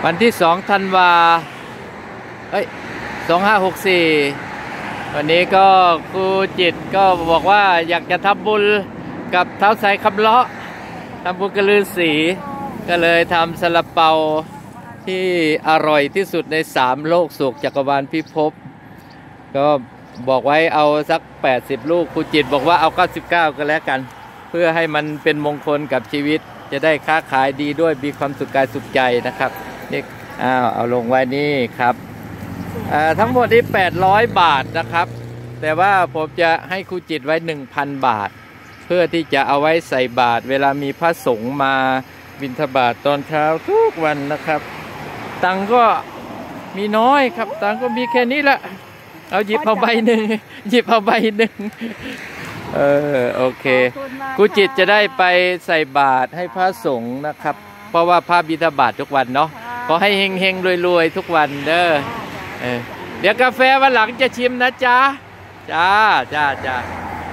วันที่2 ธันวา2564วันนี้ก็ครูจิตก็บอกว่าอยากจะทำบุญกับเท้าไสคำเลาะทำบุญกระลือสีก็เลยทำซาลาเปาที่อร่อยที่สุดใน3โลกสุขจักรวาลพิภพก็บอกไว้เอาสัก80ลูกครูจิตบอกว่าเอา99ก็แล้วกันเพื่อให้มันเป็นมงคลกับชีวิตจะได้ค้าขายดีด้วยมีความสุขกายสุขใจนะครับนี่เอาลงไว้นี่ครับทั้งหมดนี้800 บาทนะครับแต่ว่าผมจะให้ครูจิตไว้ 1,000 บาทเพื่อที่จะเอาไว้ใส่บาตรเวลามีพระสงฆ์มาบิณฑบาตตอนเช้าทุกวันนะครับตังก็มีน้อยครับตังก็มีแค่นี้แหละเอาหยิบเอาใบหนึ่งหยิบเอาใบหนึ่งโอเคครูจิตจะได้ไปใส่บาตรให้พระสงฆ์นะครับเพราะว่าพระบิณฑบาตทุกวันเนาะขอให้เฮงๆรวยๆทุกวันเด้อเดี๋ยวกาแฟวันหลังจะชิมนะจ๊ะจ้า